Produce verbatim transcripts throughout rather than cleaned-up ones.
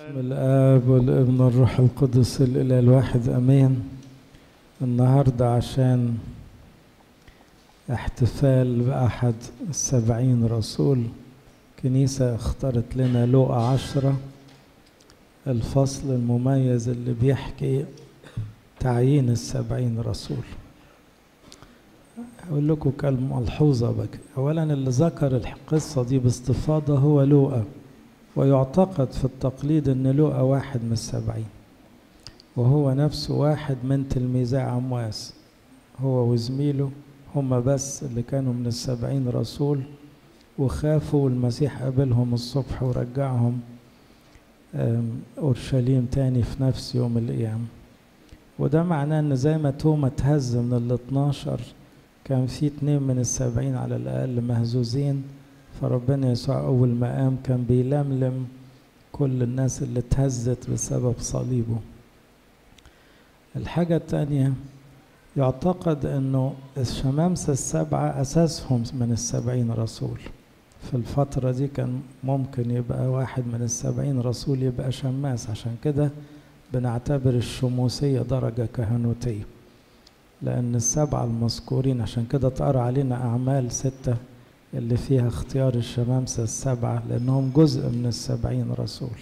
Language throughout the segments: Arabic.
الآب والابن والروح القدس الإله الواحد أمين. النهاردة عشان احتفال بأحد السبعين رسول، كنيسة اختارت لنا لوقا عشرة، الفصل المميز اللي بيحكي تعيين السبعين رسول. أقول لكم كلمة ملحوظة بك. أولا اللي ذكر القصة دي باستفاضة هو لوقا، ويعتقد في التقليد أن لوقا واحد من السبعين، وهو نفسه واحد من تلميذي عمواس، هو وزميله هم بس اللي كانوا من السبعين رسول، وخافوا المسيح قابلهم الصبح ورجعهم أورشليم تاني في نفس يوم القيامة. وده معناه أن زي ما توما اتهز من الاثناشر، كان في اتنين من السبعين على الأقل مهزوزين، فربنا يسوع أول ما قام كان بيلملم كل الناس اللي اتهزت بسبب صليبه. الحاجة التانية، يعتقد أنه الشمامسة السبعة أساسهم من السبعين رسول. في الفترة دي كان ممكن يبقى واحد من السبعين رسول يبقى شماس، عشان كده بنعتبر الشموسية درجة كهنوتية، لأن السبعة المذكورين عشان كده تقرأ علينا أعمال ستة اللي فيها اختيار الشمامسة السبعة، لأنهم جزء من السبعين رسول.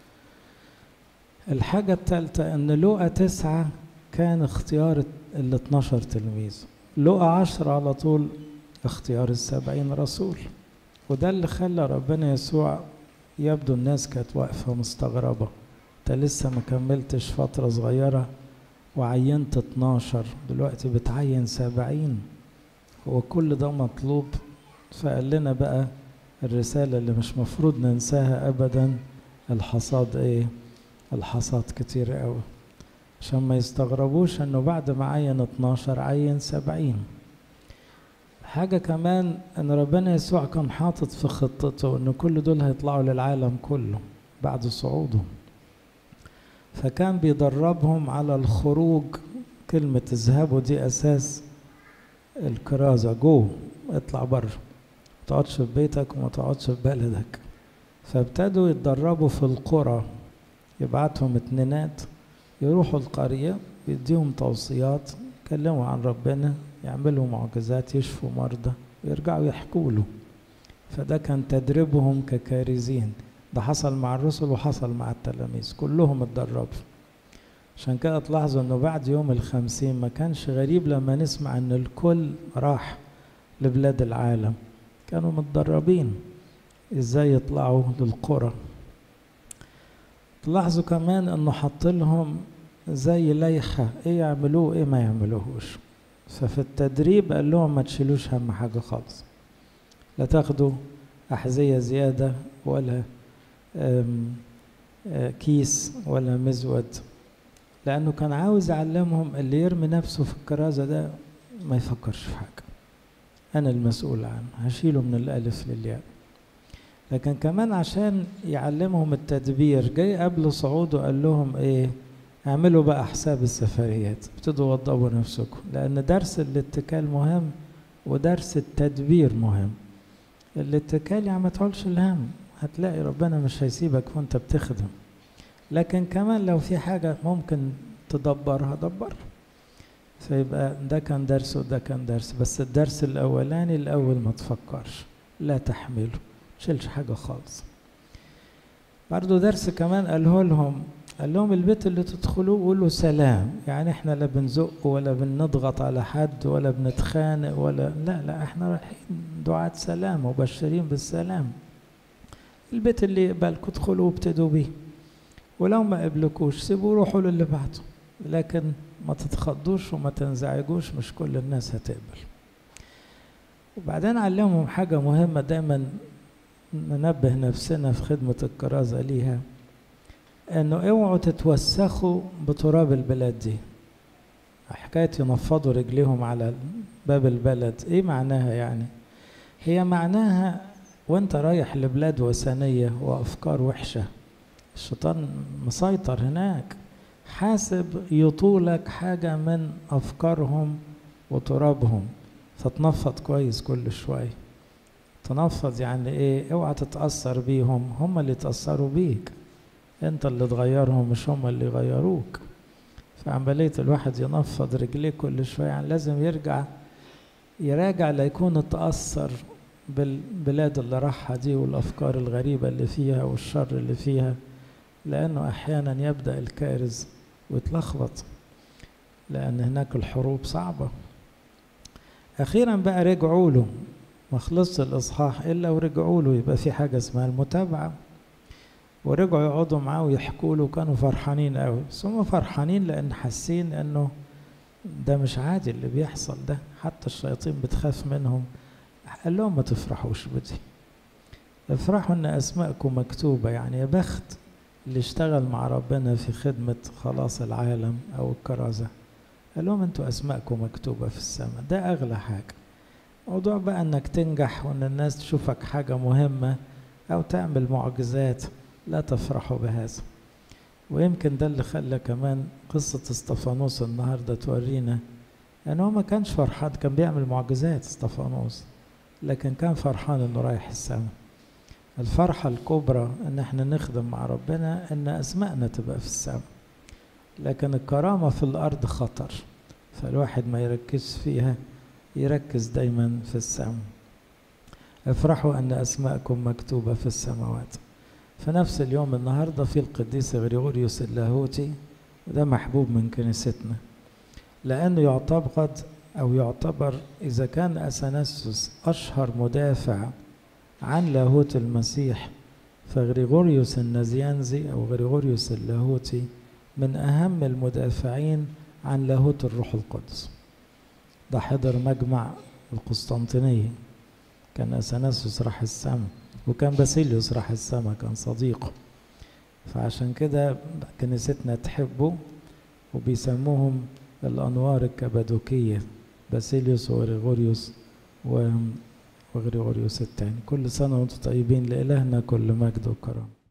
الحاجة الثالثة أن لوقا تسعة كان اختيار ال اثناشر تلميذ، لوقا عشرة على طول اختيار السبعين رسول. وده اللي خلى ربنا يسوع يبدو الناس كانت واقفة مستغربة، انت لسه ما كملتش فترة صغيرة وعينت اتناشر، دلوقتي بتعين سبعين، هو كل ده مطلوب؟ فقال لنا بقى الرسالة اللي مش مفروض ننساها أبدا، الحصاد ايه؟ الحصاد كتير قوي، عشان ما يستغربوش انه بعد ما عين اتناشر عين سبعين. حاجة كمان ان ربنا يسوع كان حاطط في خطته ان كل دول هيطلعوا للعالم كله بعد صعوده، فكان بيدربهم على الخروج. كلمة اذهبوا دي أساس الكرازة، جو اطلع بره، ما تقعدش في بيتك وما تقعدش في بلدك. فابتدوا يتدربوا في القرى، يبعتهم اتنينات يروحوا القرية، يديهم توصيات، يكلموا عن ربنا، يعملوا معجزات، يشفوا مرضى، ويرجعوا يحكوا له. فده كان تدريبهم ككارزين. ده حصل مع الرسل وحصل مع التلاميذ، كلهم اتدربوا. عشان كده تلاحظوا انه بعد يوم الخمسين ما كانش غريب لما نسمع ان الكل راح لبلاد العالم، كانوا متدربين ازاي يطلعوا للقرى. تلاحظوا كمان انه حط لهم زي لائحة ايه يعملوه ايه ما يعملوهوش. ففي التدريب قال لهم ما تشيلوش هم حاجة خالص، لا تاخدوا أحذية زيادة ولا كيس ولا مزود، لأنه كان عاوز يعلمهم اللي يرمي نفسه في الكرازة ده ما يفكرش في حاجة، أنا المسؤول عنه، هشيله من الألف للياء. لكن كمان عشان يعلمهم التدبير، جاي قبل صعوده قال لهم ايه؟ اعملوا بقى حساب السفريات، ابتدوا وضبوا نفسكم، لأن درس الاتكال مهم ودرس التدبير مهم. الاتكال يعني ما تقولش الهم، هتلاقي ربنا مش هيسيبك وانت بتخدم. لكن كمان لو في حاجة ممكن تدبرها دبر. فيبقى ده كان درس وده كان درس، بس الدرس الأولاني الأول ما تفكرش، لا تحمله، شيلش حاجة خالص. برضو درس كمان قاله لهم، قال لهم البيت اللي تدخلوه قولوا سلام، يعني احنا لا بنزق ولا بنضغط على حد ولا بنتخانق ولا لا لا احنا رايحين دعاة سلام وبشرين بالسلام. البيت اللي يقبلكوا ادخلوا وابتدوا بيه، ولو ما قبلكوش سيبوا روحوا للي بعده، لكن ما تتخضوش وما تنزعجوش، مش كل الناس هتقبل. وبعدين علمهم حاجة مهمة دايما ننبه نفسنا في خدمة الكرازة ليها، انه اوعوا تتوسخوا بتراب البلاد دي. حكاية ينفضوا رجليهم على باب البلد، ايه معناها يعني؟ هي معناها وانت رايح لبلاد وثنية وافكار وحشة، الشيطان مسيطر هناك، حاسب يطولك حاجة من افكارهم وترابهم، فتنفض كويس كل شوية. تنفض يعني ايه؟ اوعى تتأثر بيهم، هم اللي تأثروا بيك. انت اللي تغيرهم مش هم اللي يغيروك. فعملية الواحد ينفض رجليه كل شوية، يعني لازم يرجع يراجع ليكون اتأثر بالبلاد اللي راحها دي والأفكار الغريبة اللي فيها والشر اللي فيها، لأنه أحيانا يبدأ الكارث ويتلخبط، لأن هناك الحروب صعبة. أخيرا بقى رجعوا له، ما خلصش الإصحاح إلا ورجعوا له، يبقى في حاجة اسمها المتابعة. ورجعوا يقعدوا معاه ويحكوا له، كانوا فرحانين قوي. بس هم فرحانين لأن حاسين إنه ده مش عادي اللي بيحصل ده، حتى الشياطين بتخاف منهم. قال لهم ما تفرحوش بدي، افرحوا إن أسماءكم مكتوبة. يعني يا بخت اللي اشتغل مع ربنا في خدمة خلاص العالم أو الكرازة. قال لهم انتوا أسماءكم مكتوبة في السماء، ده أغلى حاجة. موضوع بقى إنك تنجح وإن الناس تشوفك حاجة مهمة أو تعمل معجزات، لا تفرحوا بهذا. ويمكن ده اللي خلى كمان قصة اسطفانوس النهاردة تورينا أن هو ما كانش فرحان، كان بيعمل معجزات اسطفانوس، لكن كان فرحان أنه رايح السماء. الفرحة الكبرى أن احنا نخدم مع ربنا، أن أسماءنا تبقى في السماء. لكن الكرامة في الأرض خطر، فالواحد ما يركز فيها، يركز دايما في السماء. افرحوا أن أسماءكم مكتوبة في السماوات. في نفس اليوم النهاردة في القديس غريغوريوس اللاهوتي، وده محبوب من كنيستنا، لأنه يعتقد أو يعتبر إذا كان أثناسيوس أشهر مدافع عن لاهوت المسيح، فغريغوريوس النزيانزي أو غريغوريوس اللاهوتي من أهم المدافعين عن لاهوت الروح القدس. ده حضر مجمع القسطنطينية، كان أثناسيوس راح السما، وكان باسيليوس راح السما، كان صديقه. فعشان كده كنيستنا تحبه، وبيسموهم الأنوار الكبادوكية، باسيليوس وغريغوريوس وغريغوريوس الثاني. كل سنة وانتم طيبين، لإلهنا كل مجد وكرم.